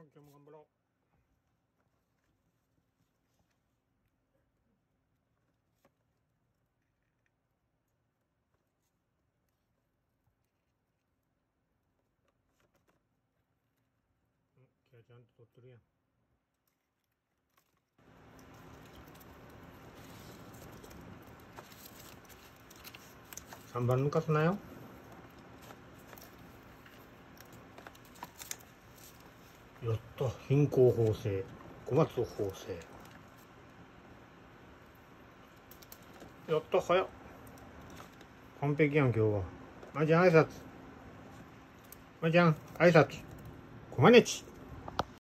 今日も頑張ろう。今日ちゃんと撮ってるやん。3番抜かすなよ。やった、貧困法制、小松法制。やった、早っ。完璧やん、今日は。まいちゃん挨拶。まいちゃん挨拶。こまねち。